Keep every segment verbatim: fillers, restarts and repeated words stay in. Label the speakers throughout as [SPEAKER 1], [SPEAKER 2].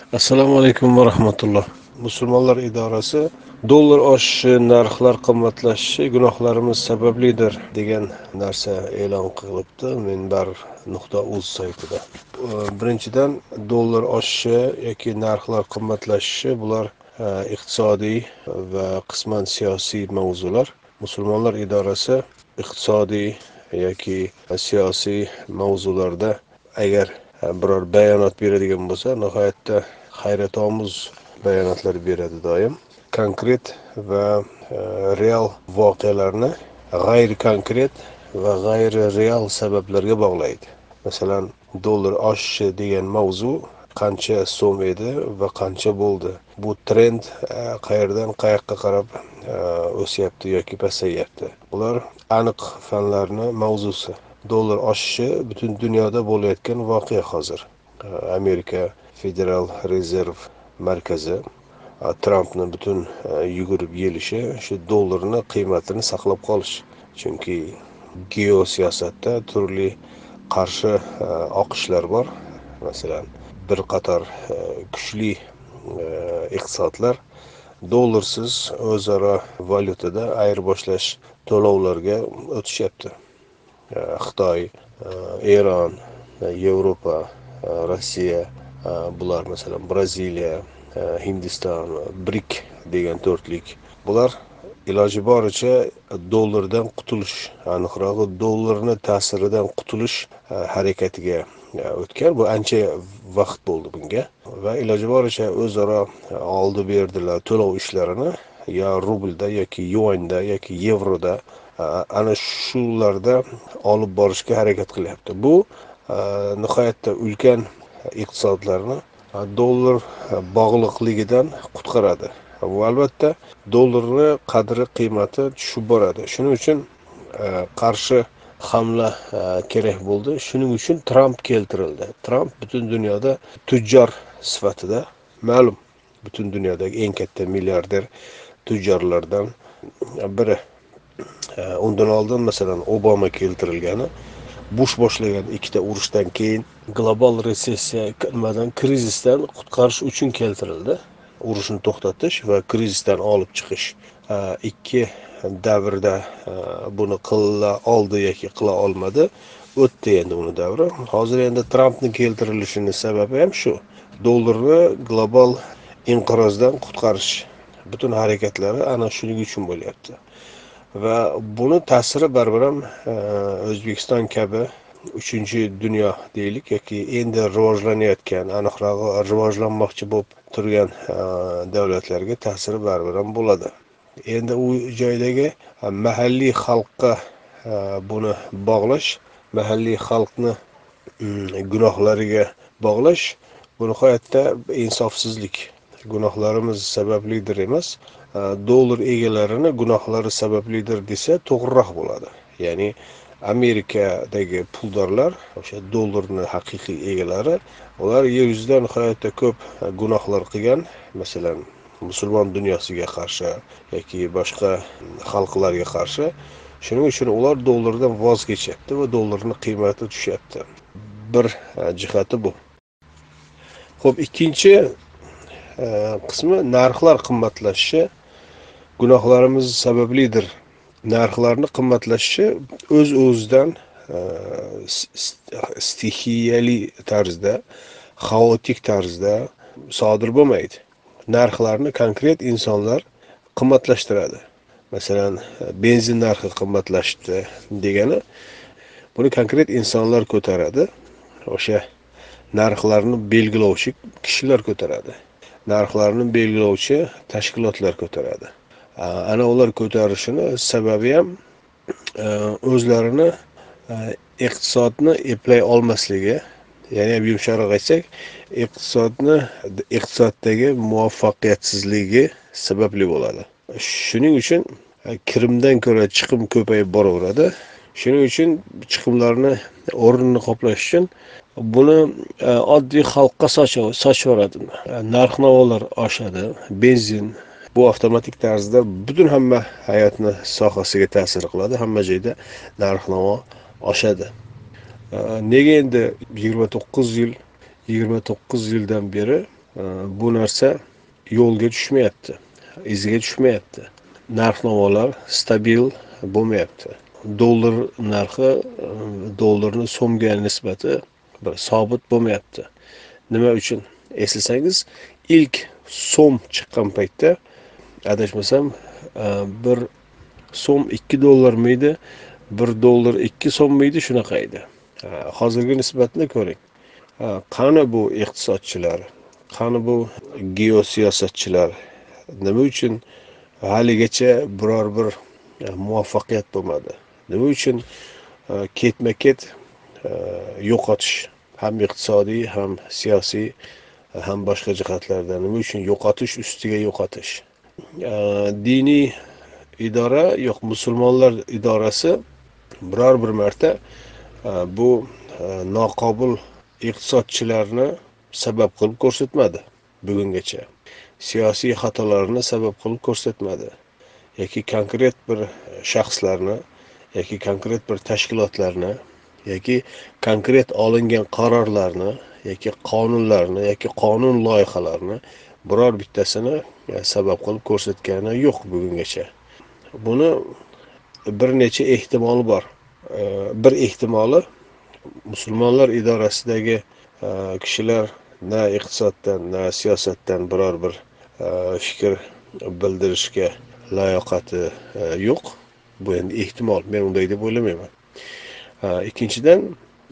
[SPEAKER 1] Assalomu alaykum va rahmatulloh. Musulmonlar idorasi dollar oshishi, narxlar qimmatlashishi gunohlarimiz sabablidir degan narsa e'lon qilibdi minbar nuqta uz saytida. Birinchidan, dollar oshishi yoki narxlar qimmatlashishi bular e, iqtisodiy va qisman siyosiy mavzular. Musulmonlar idorasi iqtisodiy yoki siyosiy mavzularda agar biror bayonot beradigan bo'lsa, nihoyatda hayratomuz bayonotlar beradi doim. Konkret va e, real voqealarni g'ayri konkret va g'ayri real sabablarga bog'laydi. Masalan, dollar oshishi degan mavzu qancha so'm edi va qancha bo'ldi? Bu trend e, qayerdan qayoqqa qarab e, o'syapti yoki pasayyapti? Bular aniq fanlarni mavzusi. Dollar oshishi butun dunyoda bo'layotgan voqea hozir. E, Amerika Federal Rezerv markazi e, Trampni butun e, yugurib yelishi shu dollarni qiymatini saqlab qolish. Chunki geosiyosatda turli qarshi e, oqishlar bor. Masalan, bir qator e, kuchli e, iqtisodlar dollarsiz o'zaro valyutada ayirboshlash to'lovlarga o'tishyapti. E, Xitoy, e, Eron, e, Yevropa, e, Rossiya, e, bular masalan Braziliya, e, Hindiston, BRIC degan to'rtlik. Bular iloji boricha dollardan qutulish, aniqrog'i dollarni ta'siridan qutulish e, harakatiga e, o'tgan. Bu ancha vaqt bo'ldi bunga va iloji boricha o'zaro oldi berdilar to'lov ishlarini yo rublda yoki yuanda yoki yevroda e, ana shularda olib borishga harakat qilyapti. Bu e, nihoyatda ulkan iqtisodlarni e, dollar bog'liqligidan qutqaradi. Bu albatta dollarni qadri qiymati tushib boradi. Shuning uchun e, qarshi hamla e, kerak bo'ldi. Shuning uchun Tramp keltirildi. Tramp butun dunyoda tujjor sifatida ma'lum. Butun dunyodagi eng katta milliarder tujjorlardan biri. E, undan oldin masalan Obama keltirilgani, Bush boshlagan ikkita urushdan keyin global resessiya nimadan krizisdan qutqarish uchun keltirildi. Urushni to'xtatish va krizisdan olib chiqish. E, ikki davrda e, buni qila oldi yoki qila olmadi. O'tdi endi uni davri. Hozir endi Trampni keltirilishini sababi ham shu. Dollarni global inqirozdan qutqarish. Butun harakatlari ana shuning uchun bo'lyapti. Va buni ta'siri baribir ham e, O'zbekiston kabi uchinchi dunyo deylik yoki endi rivojlanayotgan, aniqrog'i rivojlanmoqchi bo'lib turgan e, davlatlarga ta'siri baribir ham bo'ladi. Endi u joydagi e, mahalliy xalqqa e, buni bog'lash, mahalliy xalqni mm, gunohlariga bog'lash bu nihoyatda insofsizlik. Gunohlarimiz sabablidir emas, dollar egalarini gunohlari sabablidir desa to'g'riroq bo'ladi. Ya'ni Amerikadagi puldorlar, o'sha dollarning haqiqiy egalari, ular yer yuzida nihoyatda ko'p gunohlar qilgan, masalan, musulmon dunyosiga qarshi yoki boshqa xalqlarga qarshi. Shuning uchun ular dollardan voz kechyapti va dollarning qiymati tushyapti. Bir jihati bu. Xo'p, ikkinchi qismi narxlar qimmatlashishi gunohlarimiz sabablidir. Narxlarni qimmatlashishi o'z o'zidan stixiyali tarzda, xaotik tarzda sodir bo'lmaydi. Narxlarni konkret insonlar qimmatlashtiradi. Masalan, benzin narxi qimmatlashdi degani, buni konkret insonlar ko'taradi. O'sha narxlarni belgilovchi kishilar ko'taradi. Narxlarni belgilovchi tashkilotlar ko'taradi. Ana ular ko'tarishini sababi ham o'zlarini iqtisodni eplay olmasligi, ya'ni yumshoqroq aytsak, iqtisodni iqtisoddagi muvaffaqiyatsizligi sababli bo'ladi. Shuning uchun kirimdan ko'ra chiqim ko'payib boraveradi. Shuning uchun chiqimlarni o'rnini qoplash uchun buni oddiy xalqqa sochaveradi. Narx-navolar oshadi, benzin bu avtomatik tarzda butun hamma hayotni sohasiga ta'sir qiladi. Hamma joyda narx-navo oshadi. Nega endi yigirma to'qqiz yil yigirma to'qqiz yildan beri e, bu narsa yo'lga tushmayapti, iziga tushmayapti. Narx-navolar stabil bo'lmayapti. Dollar narxi, e, dollarni so'mga nisbati bir sobit bo'lmayapti. Nima uchun? Eslasangiz, ilk so'm chiqqan paytda adashmasam e, bir so'm ikki dollar miydi, bir dollar ikki so'm miydi, shunaqa edi. Ha, hozirgi nisbatni ko'ring. Ha, qani bu iqtisodchilar, qani bu geosiyosatchilar, nima uchun haligacha biror bir e, muvaffaqiyat bo'lmadi? Nima uchun e, ketma ket e, yo'qotish, ham iqtisodiy, ham siyosiy, ham boshqa jihatlarda nima uchun yo'qotish ustiga yo'qotish? E, diniy idora yo'q, musulmonlar idorasi biror bir marta e, bu e, noqobil iqtisodchilarni sabab qilib ko'rsatmadi bugungacha. Siyosiy xatolarni sabab qilib ko'rsatmadi. Yoki konkret bir shaxslarni, yoki konkret bir tashkilotlarni, yoki konkret olingan qarorlarni, yoki qonunlarni, yoki qonun loyihalarini biror bittasini e, sabab qilib ko'rsatgani yo'q bugungacha. Buni bir necha ehtimol bor. E, Bir ehtimoli, musulmonlar idorasidagi e, kishilar na iqtisoddan, na siyosatdan biror bir e, fikr bildirishga layoqati e, yo'q. Bu endi ehtimol, men unday deb o'ylamayman. E, Ikkinchidan,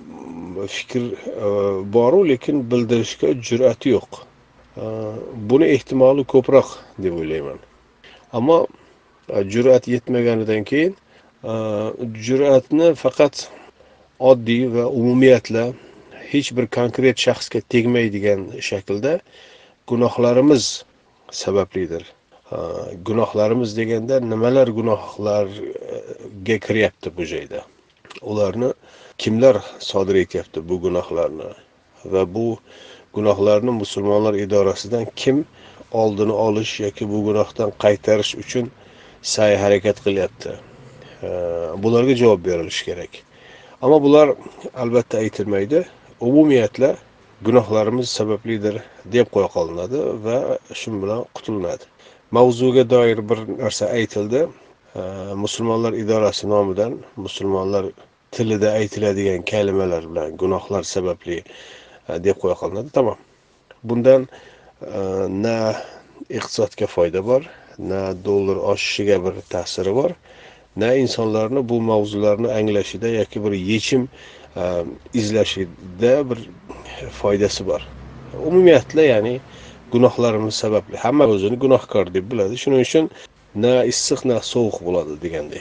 [SPEAKER 1] fikr e, boru, lekin bildirishga jur'ati yo'q. E, Buni ehtimoli ko'proq deb o'ylayman. Ammo e, jur'at yetmaganidan keyin e, jur'atni faqat oddiy va umumiyatla hech bir konkret shaxsga tegmaydigan shaklda gunohlarimiz sabablidir. Ha, gunohlarimiz deganda nimalar gunohlarga kiryapti bu joyda? Ularni kimlar sodir etyapti bu gunohlarni? Va bu gunohlarni musulmonlar idorasidan kim oldini olish yoki bu gunohdan qaytarish uchun sa'y harakat qilyapti? Ha, bularga javob berilishi kerak. Ammo bular albatta aytilmaydi. Umumiyatla gunohlarimiz sabablidir deb qo'ya qolinadi va shu bilan qutulinadi. Mavzuga doir bir narsa aytildi. Musulmonlar idorasi nomidan musulmonlar tilida aytiladigan kalimalar bilan gunohlar sababli deb qo'ya qolinadi. Tamam. Bundan e, na iqtisodga foyda bor, na dollar oshishiga bir ta'siri bor, na insonlarni bu mavzularni anglashida yoki bir yechim e, izlashida bir foydasi bor. Umumiyatla, ya'ni gunohlarimiz sababli hamma o'zini gunohkor deb biladi. Shuning uchun na issiq na sovuq bo'ladi deganday.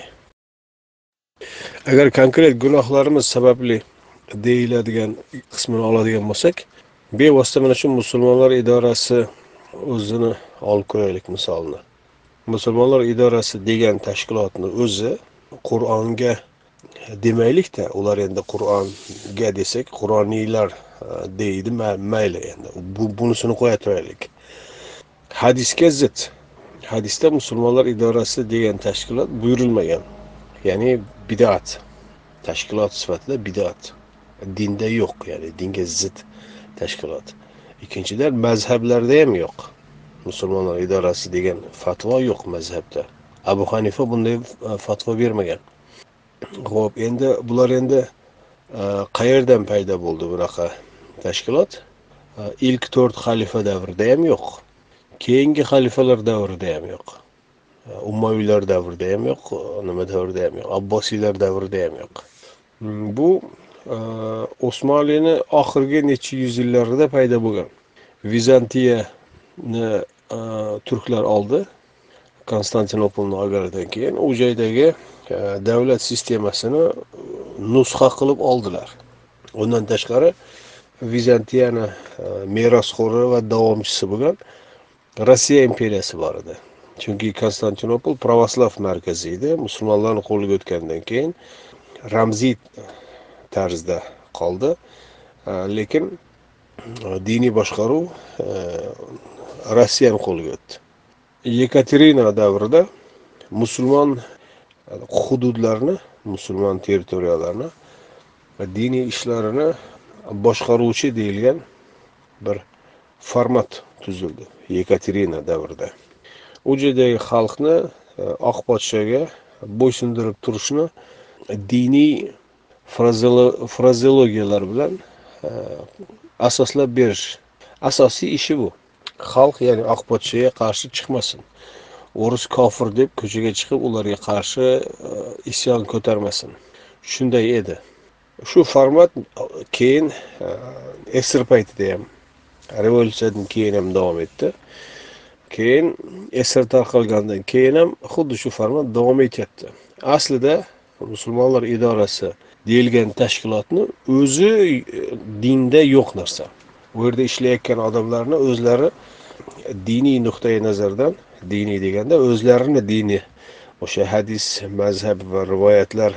[SPEAKER 1] Agar konkret gunohlarimiz sababli deyiladigan qismini oladigan bo'lsak, bevosita mana shu musulmonlar idorasi o'zini olib ko'raylik misolni. Musulmonlar idorasi degan tashkilotni o'zi Qur'onga demaylik-da, ular endi Qur'onga desak, Qur'oniylar deydi, mayli endi. Bu bunisini qo'ya turaylik. Hadisga zid. Hadisda musulmonlar idorasi degan tashkilot buyurilmagan. Ya'ni bid'at. Tashkilot sifatida bid'at. Dinda yo'q, ya'ni dinga zid tashkilot. Ikkinchidan, mazhablarda ham yo'q. Musulmonlar idorasi degan fatvo yo'q mazhabda. Abu Hanifa bunday fatvo bermagan. Xo'p, endi bular endi qayerdan paydo bo'ldi bunaqa tashkilot? Ilk to'rt xalifa davrida ham yo'q. Keyingi xalifalar davrida ham yo'q. Umayylar davrida ham yo'q, nima davrida ham yo'q, Abbosiylar davrida ham yo'q. Bu Osmoniyni oxirgi necha yuz yillarida paydo bo'lgan. Vizantiyani turklar oldi. Konstantinopolni olganidan keyin u joydagi davlat sistemasini nusxa qilib oldilar. Undan tashqari Vizantiyani merosxo'ri va davomchisi bo'lgan Rossiya imperiyasi bor edi. Chunki Konstantinopol pravoslav markazi edi. Musulmonlarning qo'liga o'tgandan keyin ramziy tarzda qoldi. Lekin diniy boshqaruv Rossiyaning qo'liga o'tdi. Yekaterina davrida musulmon hududlarni, musulmon territoriyalarni va diniy ishlarini boshqaruvchi deyilgan bir format tuzildi Yekaterina davrida. U yerdagi xalqni e, oq podshoga bo'ysundirib turishni diniy frazelo- frazeologiyalar bilan e, asoslab berish. Asosiy ishi bu. Xalq, ya'ni oq podshoga qarshi chiqmasin. O'ris kofir deb ko'chaga chiqib ularga qarshi e, isyon ko'tarmasin. Shunday edi. Shu format keyin e, esir paytida ham, revolyutsiyadan keyin ham davom etdi. Keyin esir tarqalgandan keyin ham xuddi shu format davom etyapti. Aslida musulmonlar idorasi deyilgan tashkilotni o'zi e, dinda yo'q narsa. U yerda ishlayotgan odamlarni o'zlari diniy nuqtai nazardan, diniy deganda o'zlarini dini, o'sha hadis, mazhab va rivoyatlar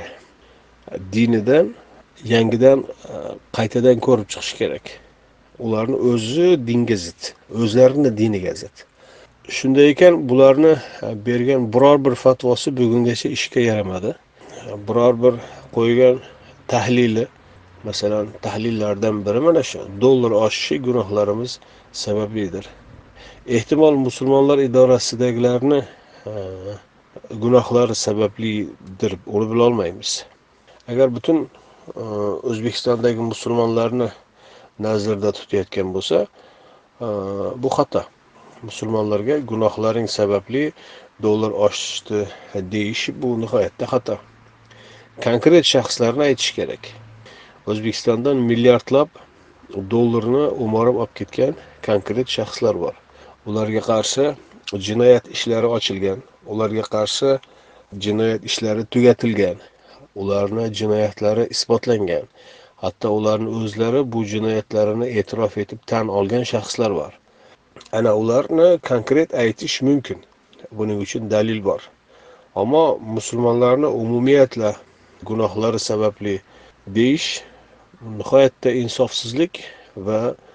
[SPEAKER 1] dinidan yangidan e, qaytadan ko'rib chiqish kerak. Ularni o'zi dinga zid, o'zlarini diniga zid. Shunday ekan, bularni bergan biror bir fatvosi bugungacha ishga yaramadi. Biror bir qo'ygan tahlili, masalan, tahlillardan biri mana shu: dollar oshishi gunohlarimiz sabablidir. Ehtimol musulmonlar idorasidagilarni e, gunohlari sabablidir, uni bila olmaymiz. Agar butun e, O'zbekistondagi musulmonlarni nazarda tutayotgan bo'lsa, e, bu xato. Musulmonlarga gunohlaring sababli dollar oshishdi deyish bu nihoyatda xato. Konkret shaxslarni aytish kerak. O'zbekistondan milliardlab dollarni o'marib olib ketgan konkret shaxslar bor. Ularga qarshi jinoyat ishlari ochilgan, ularga qarshi jinoyat ishlari tugatilgan, ularni jinoyatlari isbotlangan. Hatto ularning o'zlari bu jinoyatlarini e'tirof etib tan olgan shaxslar bor. Ana ularni konkret aytish mumkin. Buning uchun dalil bor. Ammo musulmonlarni umumiyatla gunohlari sababli deyish nihoyatda insofsizlik va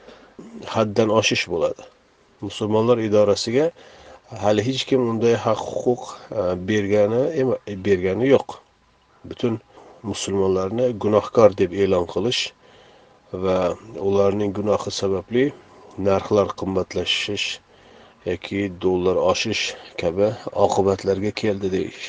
[SPEAKER 1] haddan oshish bo'ladi. Musulmonlar idorasiga hali hech kim unday haq huquq e, bergani bergani yo'q. Butun musulmonlarni gunohkor deb e'lon qilish va ularning gunohi sababli narxlar qimmatlashish yoki dollar oshish kabi oqibatlarga keldi deyish.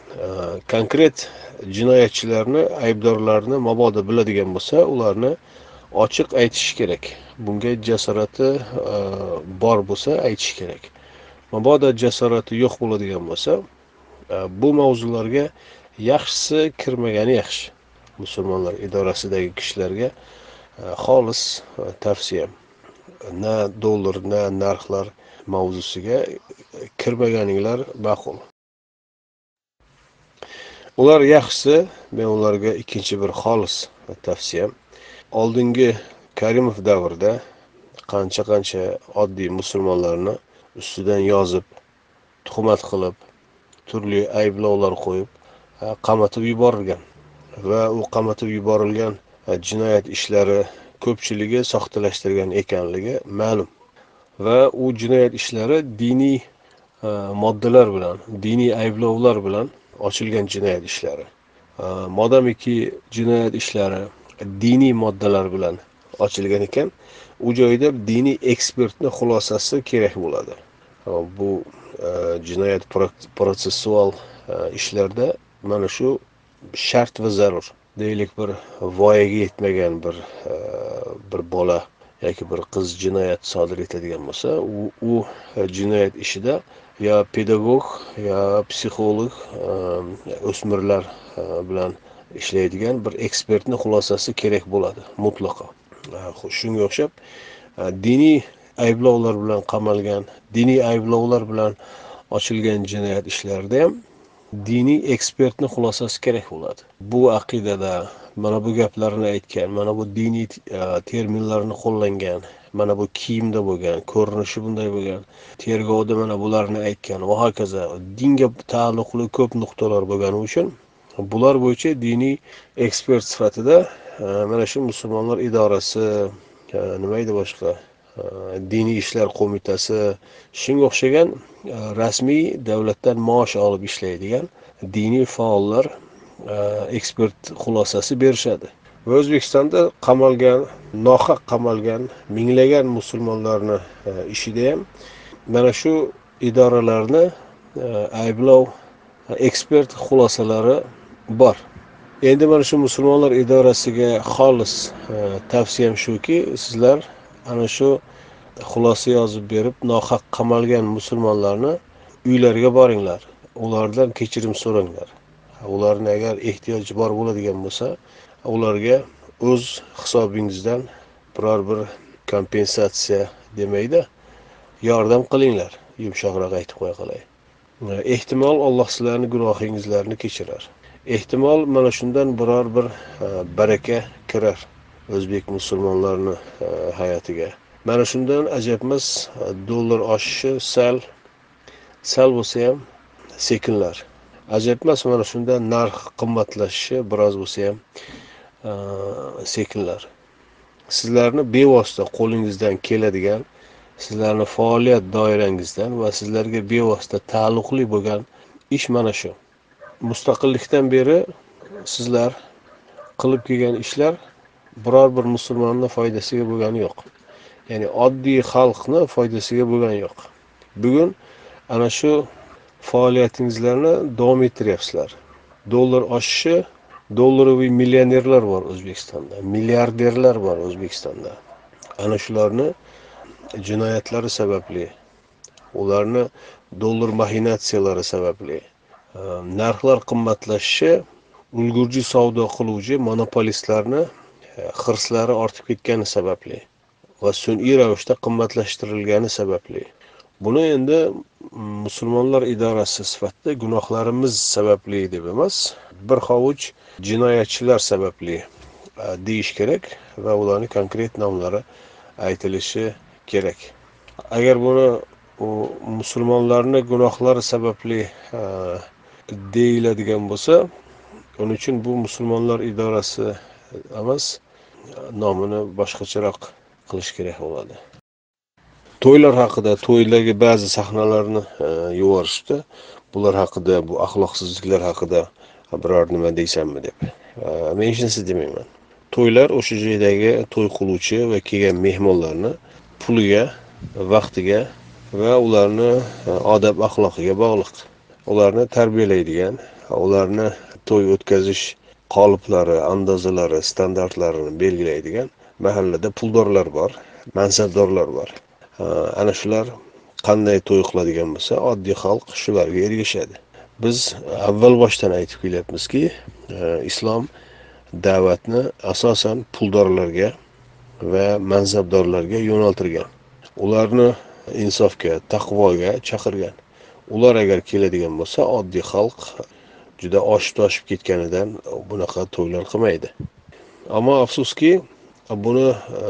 [SPEAKER 1] Konkret jinoyatchilarni, aybdorlarni mabodo biladigan bo'lsa, ularni ochiq aytish kerak. Bunga jasorati e, bor bo'lsa aytish kerak. Mabodo jasorati yo'q bo'ladigan bo'lsa, e, bu mavzularga yaxshisi kirmagani yaxshi. Musulmonlar idorasidagi kishilarga e, xolis e, tavsiyam, na dollar, na narxlar mavzusiga kirmaganinglar ma'qul. Ular yaxshisi, men ularga ikkinchi bir xolis tavsiyam, oldingi Karimov davrida qancha-qancha oddiy musulmonlarni ustidan yozib, tuhmat qilib, turli ayblovlar qo'yib, qamatib yuborilgan va u qamatib yuborilgan jinoyat ishlari ko'pchiligi soxtalashtirgan ekanligi ma'lum. Va u jinoyat ishlari diniy e, moddalar bilan, diniy ayblovlar bilan ochilgan jinoyat ishlari. E, Modamiki jinoyat ishlari diniy moddalar bilan ochilgan ekan, u joyda diniy ekspertni xulosasi kerak bo'ladi. E, Bu e, jinoyat protsessual e, ishlarda mana shu shart va zarur. Deylik, bir voyaga yetmagan bir e, bir bola yoki bir qiz jinoyat sodir etadigan bo'lsa, u, u jinoyat ishida yo pedagog, yo psixolog, o'smirlar bilan ishlaydigan bir ekspertni xulosasi kerak bo'ladi mutlaqo. Shunga o'xshab diniy ayblovlar bilan qamalgan, diniy ayblovlar bilan ochilgan jinoyat ishlarida ham diniy ekspertni xulosasi kerak bo'ladi. Bu aqidada mana bu gaplarni aytgan, mana bu diniy terminlarni qo'llangan, mana bu kiyimda bo'lgan, ko'rinishi bunday bo'lgan, tergovda mana bularni aytgan va hokazo, dinga taalluqli ko'p nuqtalar bo'lgani uchun bular bo'yicha diniy ekspert sifatida mana shu musulmonlar idorasi, nima edi boshqa, diniy ishlar qo'mitasi, shunga o'xshagan rasmiy davlatdan maosh olib ishlaydigan diniy faollar ekspert xulosasi berishadi va O'zbekistonda qamalgan, nohaq qamalgan minglagan musulmonlarni e, ishida ham mana shu idoralarni e, ayblov, ekspert xulosalari bor. Endi mana shu musulmonlar idorasiga xolis e, tavsiyam shuki, sizlar ana shu xulosa yozib berib, nohaq qamalgan musulmonlarni uylariga boringlar, ulardan kechirim so'ranglar. Ularni agar ehtiyoji bor bo'ladigan bo'lsa, ularga o'z hisobingizdan biror bir kompensatsiya demaydi, yordam qilinglar, yumshoqroq aytib qo'ya qolay. Ehtimol Alloh sizlarning gunohingizlarni kechirar. Ehtimol mana shundan biror bir e, baraka kirar o'zbek musulmonlarni e, hayotiga. Mana shundan ajab emas, dollar oshishi sal sal bo'lsa ham sekinlar. Ajab emas, mana shundan narx qimmatlashishi biroz bo'lsa ham e, sekinlar. Sizlarni bevosita qo'lingizdan keladigan, sizlarni faoliyat doirangizdan va sizlarga bevosita taalluqli bo'lgan ish mana shu. Mustaqillikdan beri sizlar qilib kelgan ishlar biror bir musulmonni foydasiga bo'lgani yo'q. Ya'ni oddiy xalqni foydasiga bo'lgani yo'q. Bugun ana shu faoliyatingizlarni davom ettiryapsizlar. Dollar oshishi, dollaroviy millionerlar bor O'zbekistonda, milliarderlar bor O'zbekistonda. Ana shularni jinoyatlari sababli, ularni dollar maxinatsiyalari sababli narxlar qimmatlashishi ulgurji savdo qiluvchi monopolistlarni xirslari ortib ketgani sababli va sun'iy ravishda qimmatlashtirilgani sababli. Buni endi musulmonlar idorasi sifatida gunohlarimiz sababli deb emas, bir hovuch jinoyatchilar sababli deyish kerak va ularning konkret nomlari aytilishi kerak. Agar buni musulmonlarning gunohlari sababli deyiladigan bo'lsa, uning uchun bu musulmonlar idorasi emas, nomini boshqacharoq qilish kerak bo'ladi. To'ylar haqida, to'ydagi ba'zi sahnalarni yuborishdi. Bular haqida, bu axloqsizliklar haqida biror nima deysanmi deb. Men hech narsa demayman. To'ylar o'sha joydagi to'y qiluvchi va kelgan mehmonlarni puliga, vaqtiga va ularni odab axloqiga bog'liq. Ularni tarbiyalaydigan, ularni to'y o'tkazish qoliplari, andozalari, standartlarini belgilaydigan mahallada puldorlar bor, mansabdorlar bor. Ana shular qanday to'y qiladigan bo'lsa, oddiy xalq shularga ergashadi. Biz avval boshdan aytib kelyapmizki, islom da'vatni asosan puldorlarga va mansabdorlarga yo'naltirgan. Ularni insofga, taqvoga chaqirgan. Ular agar keladigan bo'lsa, oddiy xalq juda oshib-toshib ketganidan bunaqa to'ylar qilmaydi. Ammo afsuski, buni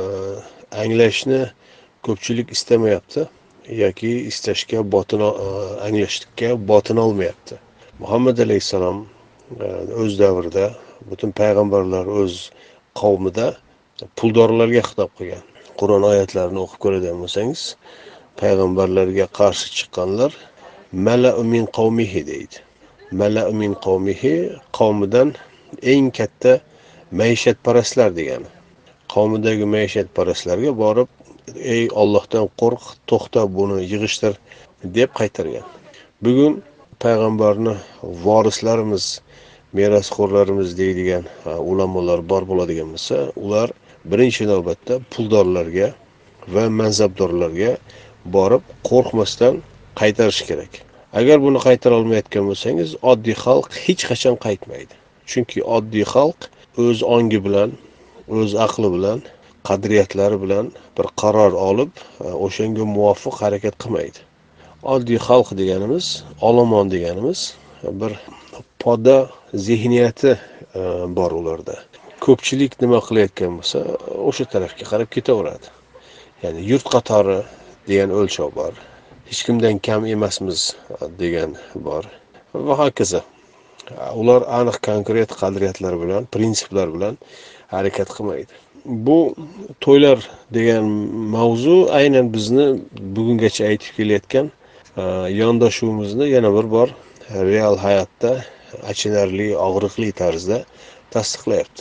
[SPEAKER 1] anglashni ko'pchilik istamayapti yoki istashga botin anglashlikka botin olmayapti. Muhammad alayhisalom o'z davrida butun payg'ambarlar o'z qavmida puldorlarga xitob qilgan. Qur'on oyatlarini o'qib ko'radigan bo'lsangiz, payg'ambarlarga qarshi chiqqanlar mala'u min qavmihi deydi. Mala'u min qavmihi qavmidan eng katta maishatparastlar degani. Qavmidagi maishatparastlarga borib, ey Allohdan qo'rq, to'xta buni yig'ishtir deb qaytargan. Bugun payg'ambarni vorislarimiz, merosxo'rlarimiz deydigan ulamolar bor bo'ladigan bo'lsa, ular birinchi navbatda puldorlarga va mansabdorlarga borib qo'rqmasdan qaytarish kerak. Agar buni qaytara olmayotgan bo'lsangiz, oddiy xalq hech qachon qaytmaydi. Chunki oddiy xalq o'z ongi bilan, o'z aqli bilan, qadriyatlari bilan bir qaror olib, o'shanga muvofiq harakat qilmaydi. Oddiy xalq deganimiz, olomon deganimiz bir poda zehniyati bor ularda. Ko'pchilik nima qilayotgan bo'lsa, o'sha tarafga qarab ketaveradi. Ya'ni yurt qatori degan o'lchov bor. Hech kimdan kam emasmiz degan bor va hokazo. Ular aniq konkret qadriyatlar bilan, prinsiplar bilan harakat qilmaydi. Bu to'ylar degan mavzu aynan bizni bugungacha aytib kelayotgan yondashuvimizni yana bir bor real hayotda achinarli, og'riqli tarzda tasdiqlayapti.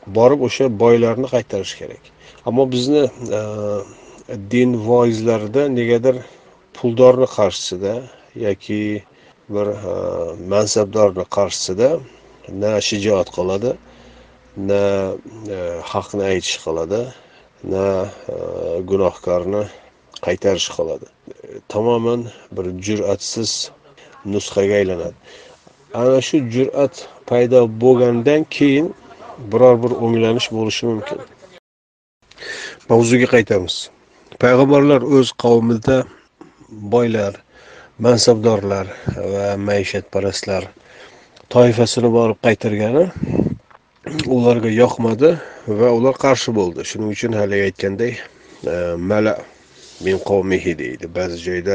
[SPEAKER 1] borib o'sha boylarni qaytarish kerak. Ammo bizni e, din voizlarida negadir puldorni qarshisida yoki bir e, mansabdorni qarshisida na shijoat qoladi, na e, haqni aytish qoladi, na e, gunohkorni qaytarish qoladi. Tamoman bir jur'atsiz nusxaga aylanadi. Ana shu jur'at paydo bo'lgandan keyin biror bir o'nglanish bo'lishi mumkin. Mavzuga qaytamiz. Payg'ambarlar o'z qavmida boylar, mansabdorlar va maishatparastlar toifasini borib qaytargani ularga yoqmadi va ular qarshi bo'ldi. Shuning uchun hali aytganday mala min qavmihi deydi. Ba'zi joyda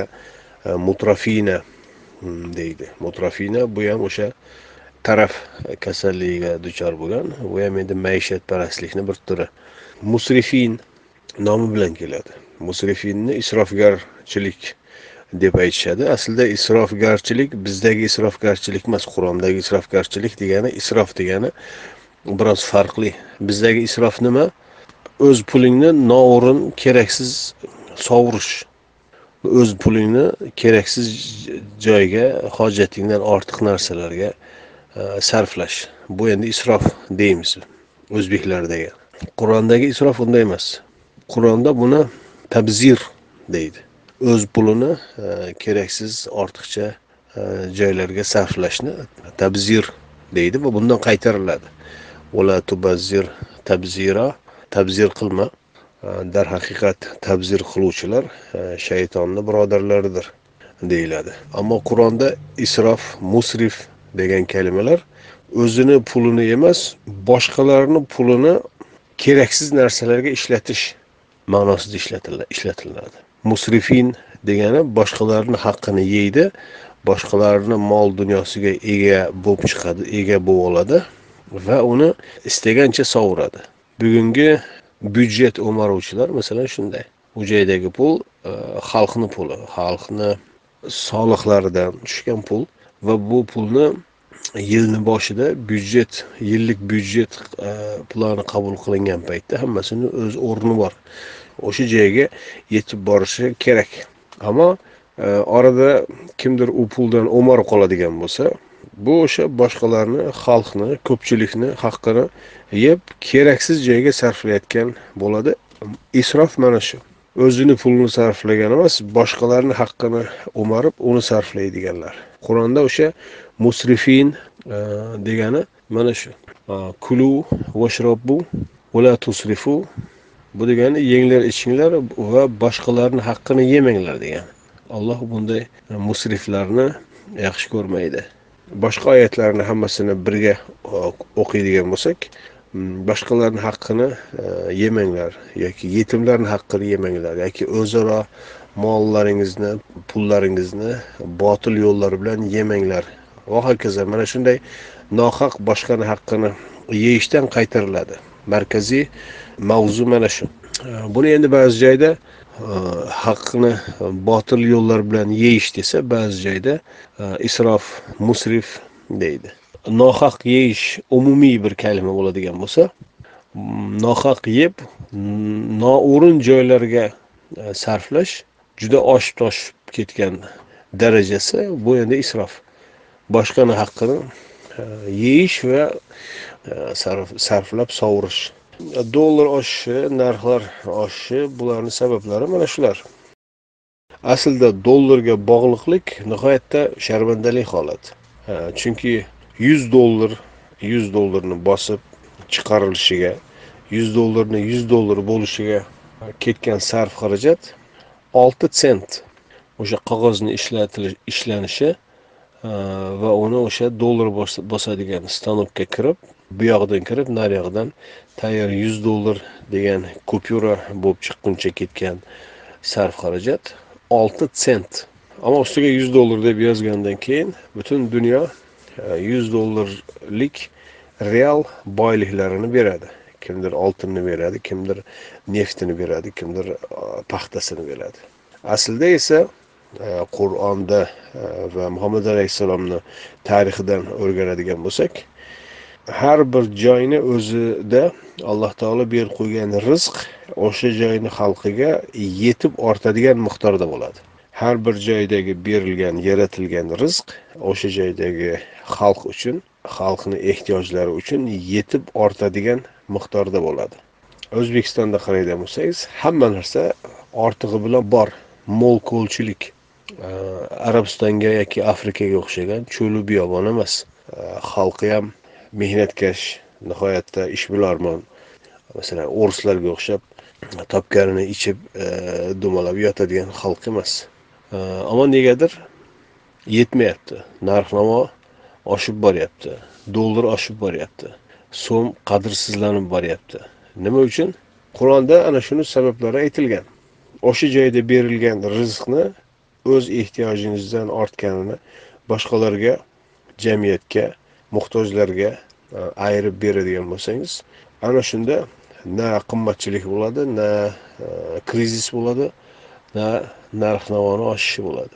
[SPEAKER 1] mutrafina deydi. Mutrafina bu ham o'sha taraf kasalligiga duchor bo'lgan. Bu ham endi maishatparastlikning bir turi. Musrifin nomi bilan keladi. Musrifinni isrofgarchilik deb aytishadi. Aslida isrofgarchilik bizdagi isrofgarchilik emas, Qur'ondagi isrofgarchilik degani, isrof degani biroz farqli. Bizdagi isrof nima? O'z pulingni noo'rin, keraksiz sovurish. O'z pulingni keraksiz joyga, hojatingdan ortiq narsalarga sarflash. Bu endi isrof deymiz o'zbeklardagi. Qur'ondagi isrof unday emas. Qur'onda buni tabzir deydi. O'z pulini keraksiz, ortiqcha joylarga sarflashni tabzir deydi va bundan qaytariladi. Wala tubazzir tabzira, tabzir qilma. Darhaqiqat tabzir qiluvchilar shaytonning birodarlaridir deyiladi. Ammo Qur'onda isrof, musrif degan kalimalar o'zini pulini emas, boshqalarning pulini keraksiz narsalarga ishlatish ma'nosida ishlatiladi. Musrifin degani boshqalarning haqqini yeydi, boshqalarning mol dunyosiga ega bo'lib chiqadi, ega bo'lib oladi va uni istagancha sovuradi. Bugungi byudjet o'maruvchilar masalan shunday. U joydagi pul xalqning puli, xalqning soliqlaridan tushgan pul va bu pulni yilning boshida byudjet, yillik byudjet plani qabul qilingan paytda hammasining o'z o'rni bor. O'sha joyga yetib borishi kerak. Ammo orada kimdir u puldan o'marib qoladigan bo'lsa, bu o'sha boshqalarni, xalqni, ko'pchilikni haqqini yeb keraksiz joyga sarflayotgan bo'ladi. Isrof mana shu. O'zini pulini sarflagan emas, boshqalarni haqqini o'marib, uni sarflaydiganlar. Qur'onda o'sha musrifin degani mana shu. Kulu washrabu wala tusrifu. Bu degani yenglar, ichinglar va boshqalarning haqqini yemanglar degani. Alloh bunday musriflarni yaxshi ko'rmaydi. Boshqa oyatlarni hammasini birga o'qiydigan bo'lsak, boshqalarning haqqini yemanglar yoki yetimlarning haqqini yemanglar yoki o'zaro mollaringizni, pullaringizni botil yo'llar bilan yemanglar va hokazo. Mana shunday nohaq boshqaning haqqini yeyishdan qaytariladi. Markaziy mavzu mana shu. Buni endi ba'zi joyda haqqini botil yo'llar bilan yeyish desa, ba'zi joyda isrof, musrif deydi. Nohaq yeyish umumiy bir kalima bo'ladigan bo'lsa, nohaq yeb noo'rin joylarga sarflash juda oshib toshib ketgan darajasi, bu endi isrof. Boshqaning haqqini yeyish va sarflab sovurish. Dollar oshishi, narxlar oshishi, bularning sabablari mana shular. Aslida dollarga bog'liqlik nihoyatda sharmandali holat. Chunki yuz dollar, yuz dollarni bosib chiqarilishiga, yuz dollarni yuz dollar bo'lishiga ketgan sarf xarajat olti sent. O'sha qog'ozni ishlatilish, ishlanishi va uni o'sha dollar bosadigan stanokka kirib, bu yoqdan kirib, nar yoqdan tayyor yuz dollar degan kupyura bo'lib chiqquncha ketgan sarf xarajat olti sent. Ammo ustiga yuz dollar deb yozgandan keyin butun dunyo yuz dollarlik real boyliklarini beradi. Kimdir oltinni beradi, kimdir neftini beradi, kimdir paxtasini beradi. Aslida esa Qur'onda va Muhammad alayhisalomning tarixidan o'rganadigan bo'lsak, har bir joyni o'zida Alloh taolo berib qo'ygan rizq o'sha joyni xalqiga yetib ortadigan miqdorda bo'ladi. Har bir joydagi berilgan, yaratilgan rizq o'sha joydagi xalq uchun, xalqning ehtiyojlari uchun yetib ortadigan miqdorda bo'ladi. O'zbekistonda qaraydigan bo'lsangiz, hamma narsa ortig'i bilan bor. Mo'l ko'lchilik. Arabistonga yoki Afrikaga o'xshagan cho'lu biyobon emas. Xalqi ham mehnatkash, nihoyatda ishbilarmon. Masalan, o'rislarga o'xshab topganini ichib dumalab yotadigan xalq emas. Ammo negadir yetmayapti. Narx-navo oshib boryapti. Dollar oshib boryapti. So'm qadrsizlanib boryapti. Nima uchun? Qur'onda ana shuni sabablari aytilgan. O'sha joyda berilgan rizqni o'z ehtiyojingizdan ortganini boshqalarga, jamiyatga, muhtojlarga ayirib beradigan bo'lsangiz, ana shunda na qimmatchilik bo'ladi, na krizis bo'ladi, na narx-navoni oshishi bo'ladi.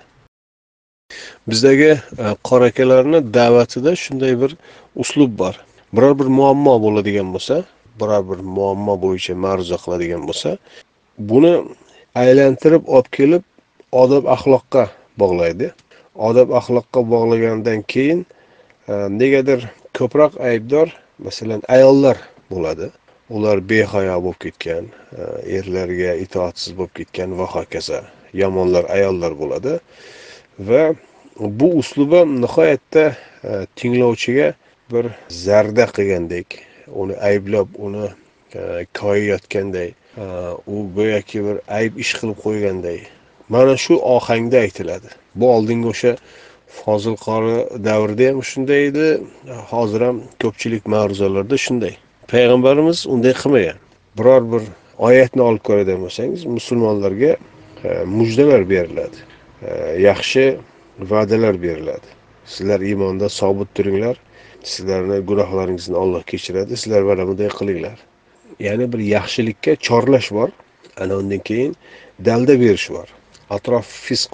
[SPEAKER 1] Bizdagi qora akalarni da'vatida shunday bir uslub bor. Biror bir muammo bo'ladigan bo'lsa, biror bir muammo bo'yicha ma'ruza qiladigan bo'lsa, buni aylantirib olib kelib odob axloqqa bog'laydi. Odob axloqqa bog'lagandan keyin negadir ko'proq aybdor masalan ayollar bo'ladi. Ular behayo bo'lib ketgan, erlarga itoatsiz bo'lib ketgan va hokazo. Yomonlar ayollar bo'ladi va bu uslubi nihoyatda tinglovchiga bir zarda qilgandek, uni ayblab, uni koyiyotganday, u go'yoki bir ayb ish qilib qo'yganday. Mana shu ohangda aytiladi. Bu oldingi o'sha Fozil qori davrida ham shunday edi, hozir ham ko'pchilik ma'ruzalarda shunday. Payg'ambarimiz unday qilmagan. Biror bir oyatni olib ko'radigan bo'lsangiz, musulmonlarga mujdalar beriladi. Yaxshi va'dalar beriladi. Sizlar iymonda sobit turinglar. Sizlarning gunohlaringizni Alloh kechiradi. Sizlar mana bunday qilinglar. Ya'ni bir yaxshilikka chorlash bor. Ana undan keyin dalda berish bor. Atrof fisqu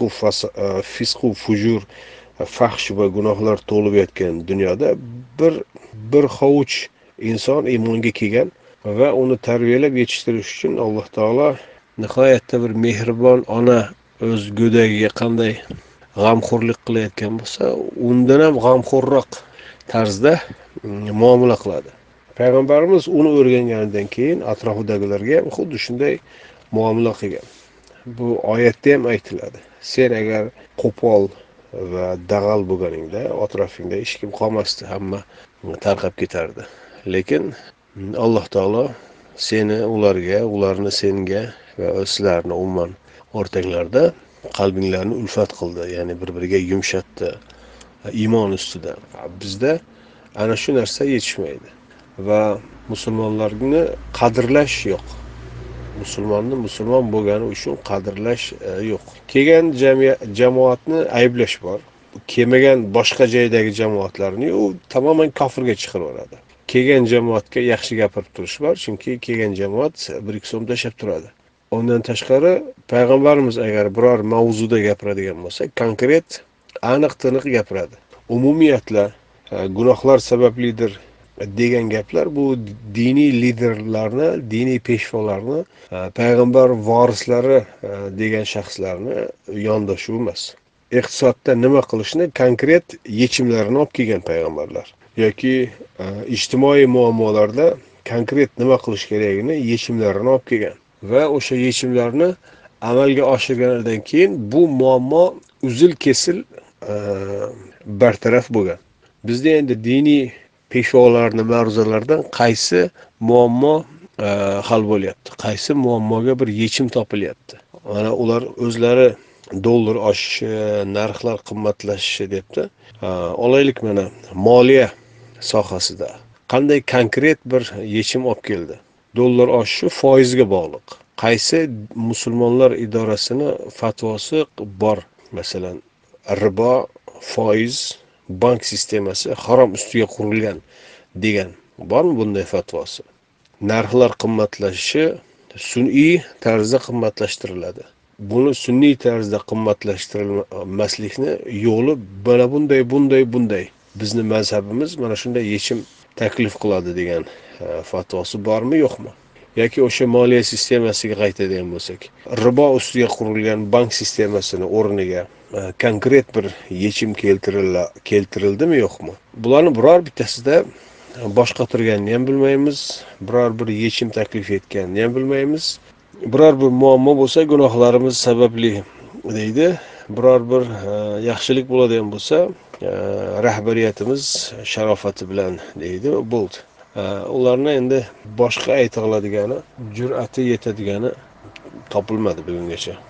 [SPEAKER 1] fisqu fujur, fahsh va gunohlar to'lib yotgan dunyoda bir bir hovuch inson iymonga kelgan va uni tarbiyalab yetishtirish uchun Alloh taolo nihoyatda bir mehribon ona o'z go'dagiga qanday g'amxo'rlik qilayotgan bo'lsa, undan ham g'amxo'rroq tarzda muomala qiladi. Payg'ambarimiz uni o'rganganidan keyin atrofidagilarga ham xuddi shunday muomala qilgan. Bu oyatda ham aytiladi. Sen agar qo'pol va dag'al bo'lganingda, atrofingda hech kim qolmasdi, hamma tarqab ketardi. Lekin Alloh taolo seni ularga, ularni senga va sizlarni umuman o'rtanglarda qalbinglarni ulfat qildi, ya'ni bir-biriga yumshatdi. Iymon ustida. Bizda ana shu narsa yetishmaydi va musulmonlarni qadrlash yo'q. Musulmonni musulmon bo'lgani uchun qadrlash yo'q. Kelgan jamoatni ayblash bor. Kelmagan boshqa joydagi jamoatlarni u tamoman kofirga chiqarib yuboradi. Kelgan jamoatga yaxshi gapirib turish bor, chunki kelgan jamoat bir ikki so'm tashab turadi. Ondan tashqari payg'ambarimiz agar biror mavzuda gapiradigan bo'lsa, konkret, aniq-tiniq gapiradi. Umumiyatla gunohlar sabablidir degan gaplar bu diniy liderlarni, diniy peshvolarni, payg'ambar vorislari degan shaxslarni yondashuvi emas. Iqtisodda nima qilishni konkret yechimlarini olib kelgan payg'ambarlar yoki ijtimoiy muammolarda konkret nima qilish kerakligini yechimlarini olib kelgan va o'sha yechimlarni amalga oshirgandan keyin bu muammo uzil-kesil bartaraf bo'lgan. Bizda endi diniy peshvolarning ma'ruzalardan qaysi muammo hal bo'lyapti? Qaysi muammoga bir yechim topilyapti? Mana ular o'zlari dollar oshishi, narxlar qimmatlashishi debdi. Olaylik mana moliya sohasida qanday konkret bir yechim olib keldi? Dollar oshishi foizga bog'liq. Qaysi musulmonlar idorasini fatvosi bor? Masalan, ribo, foiz, bank sistemasi harom ustiga qurilgan degan bormi bunday fatvosi? Narxlar qimmatlashishi sun'iy tarzda qimmatlashtiriladi. Buni sun'iy tarzda qimmatlashtirilmaslikni yo'li mana bunday, bunday, bunday. Bizning mazhabimiz mana shunday yechim taklif qiladi degan fatvosi bormi yo'qmi? Yoki o'sha moliya sistemasiga qaytadigan bo'lsak, ribo ustiga qurilgan bank sistemasini o'rniga konkret bir yechim keltirildi keltirildimi yo'qmi? Bularni biror bittasida bosh qotirganini ham bilmaymiz, biror bir yechim taklif etganini ham bilmaymiz. Biror bir muammo bo'lsa gunohlarimiz sababli deydi. Biror bir yaxshilik bo'ladigan bo'lsa rahbariyatimiz sharofati bilan deydi, bo'ldi. Ularni endi boshqa ayta oladigani, jur'ati yetadigani topilmadi bugungacha.